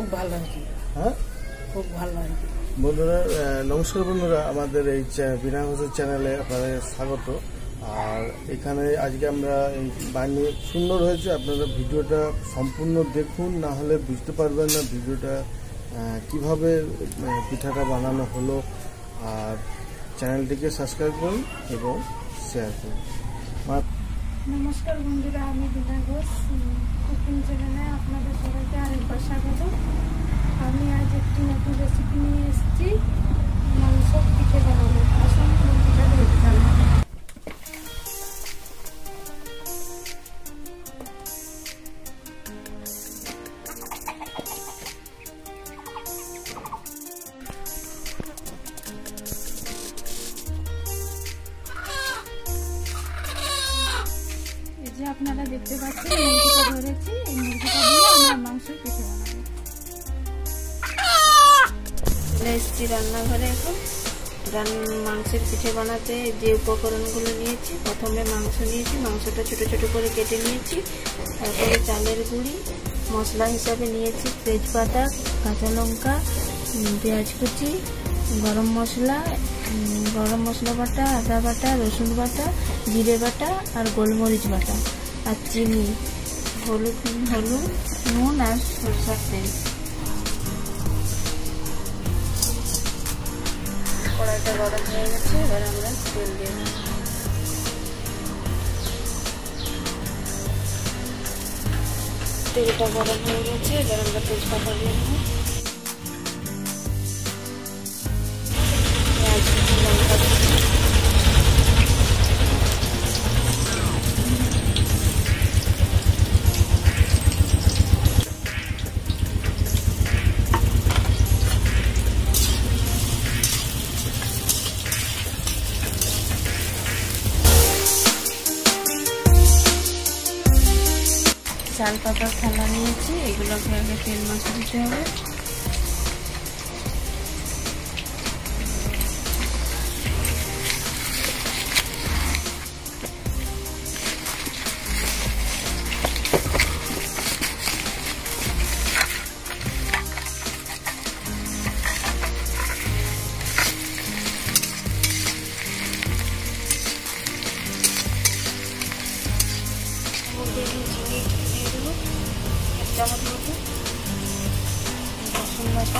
খুব ভালো আর কি। হ্যাঁ, খুব ভালো আর কি। বন্ধুরা নমস্কার বন্ধুরা, আমাদের এই বিনা ঘোষের চ্যানেলে আপনাদের স্বাগত। আর এখানে আজকে আমরা এই বানিয়ে সুন্দর হয়েছে, আপনারা ভিডিওটা সম্পূর্ণ দেখুন, না হলে বুঝতে পারবেন না ভিডিওটা কিভাবে পিঠাটা বানানো হলো। আর চ্যানেলটিকে সাবস্ক্রাইব করুন এবং শেয়ার করুন। নমস্কার বন্ধুরা, আমি বিনা ঘোষ কুকিং চ্যানেলে আপনাদের সবাইকে আরেকবার স্বাগত। আমি আজ একটি নতুন রেসিপি নিয়ে এসেছি, মাংস পিঠে বানাবো। আসুন পিঠা দেখে যাবো। যে আপনারা দেখতে পাচ্ছেন মুরগিটা ধরেছি, এই মুরগিটা দিয়ে আমরা মাংসের পিঠে বানাবো। চলে এসেছি রান্নাঘরে। এখন মাংসের পিঠে বানাতে যে উপকরণগুলো নিয়েছি, প্রথমে মাংস নিয়েছি, মাংসটা ছোট ছোট করে কেটে নিয়েছি। তারপরে চালের গুঁড়ি, মশলা হিসাবে নিয়েছি তেজপাতা, কাঁচা লঙ্কা, পেঁয়াজ কুচি, গরম মশলা বাটা, আদা বাটা, রসুন বাটা, জিরে বাটা আর গোলমরিচ বাটা, আর চিনি, হলুদ, নুন আর সরষের তেল। কড়াইটা গরম হয়ে গেছে, এবার আমরা তেল দিয়ে দেব। তেলটা গরম হয়ে গেছে, এবার আমরা তেজপাতা দিয়ে দেবো। চাল পাতার থালা নিয়েছি, এগুলোকে আগে তেল মাখা দিতে হবে। চামচ মতো রসুন বাটা,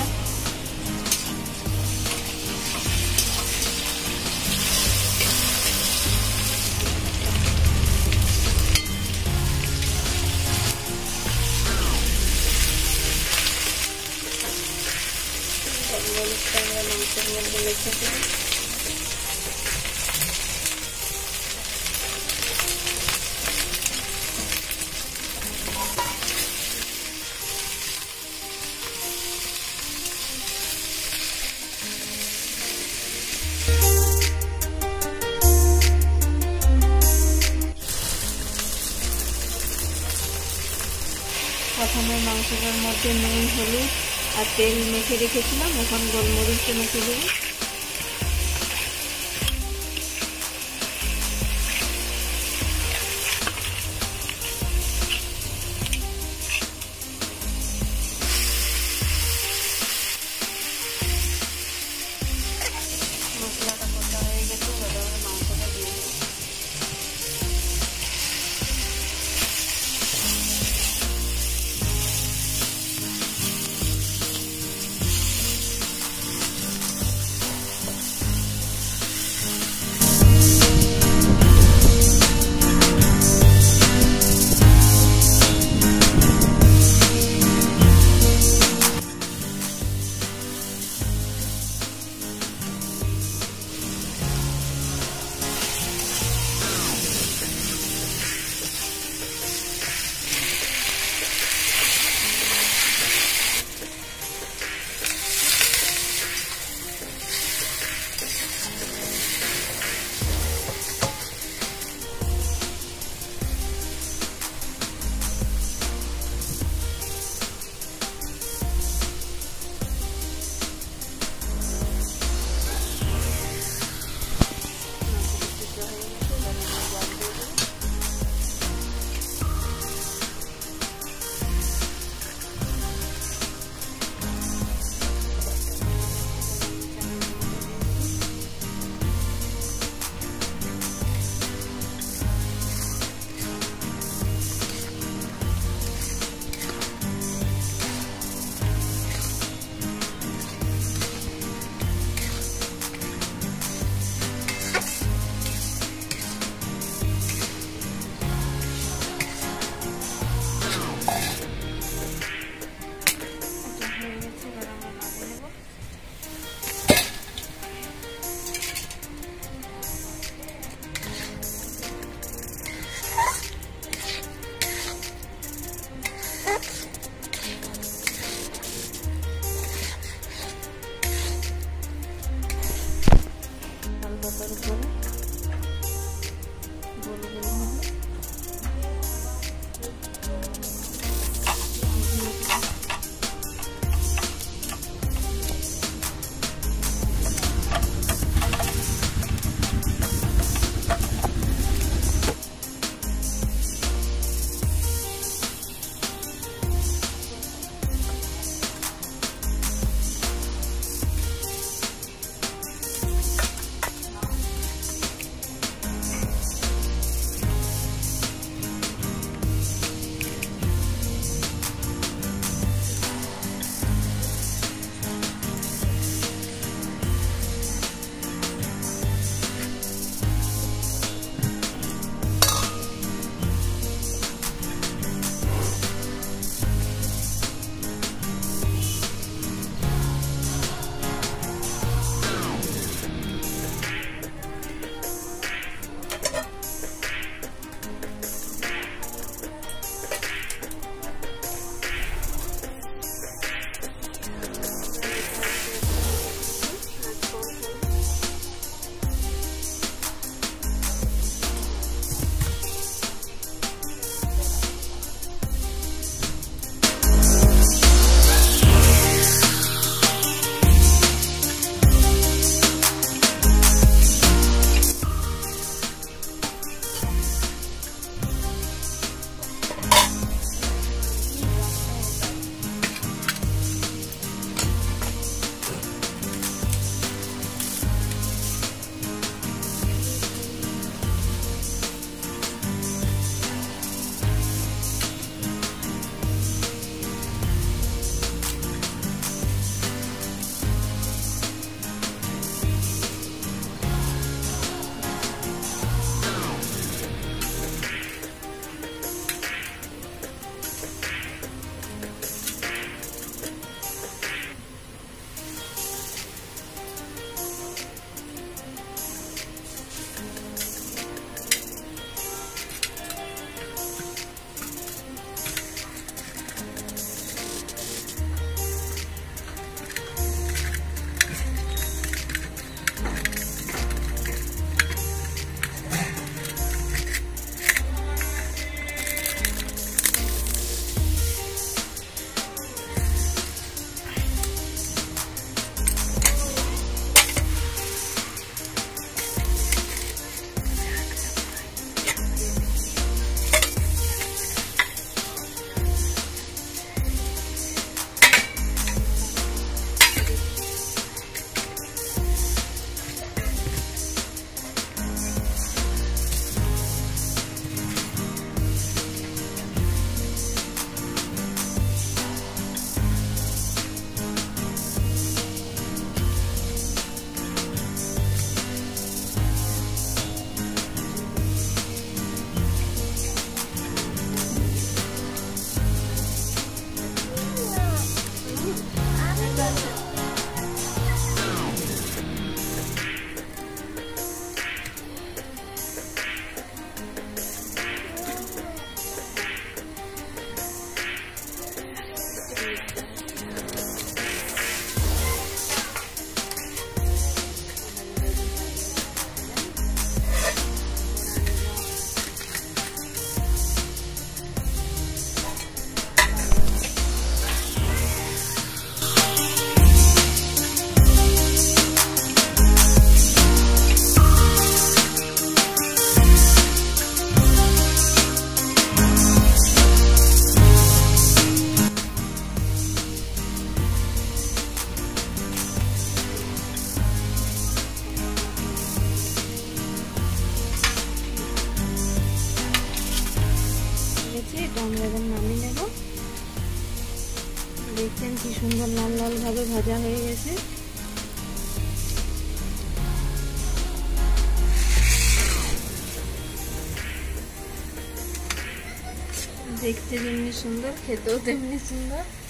মরিচটা আমরা মাংসের মধ্যে মেখে দেব। প্রথমে মাংসটার মধ্যে নুন, হলুদ আর তেল মেখে রেখেছিলাম, এখন গোলমরিচটা মেখে দেবো। মশলাটা কষা হয়ে গেছে, এবার আমরা মাংসটা দিয়ে দেবো। এটা আমরা এবার নামিয়ে নেব। দেখছেন কি সুন্দর লাল লাল ভাবে ভাজা হয়ে গেছে। দেখতে যেমনি সুন্দর, খেতেও তেমনি সুন্দর।